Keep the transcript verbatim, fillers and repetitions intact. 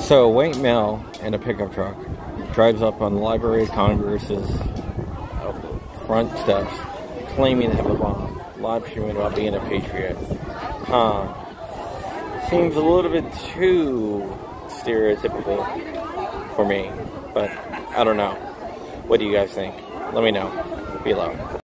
So, a white male in a pickup truck drives up on the Library of Congress's front steps, claiming to have a bomb, live streaming about being a patriot. Huh. Seems a little bit too stereotypical for me, but I don't know. What do you guys think? Let me know below.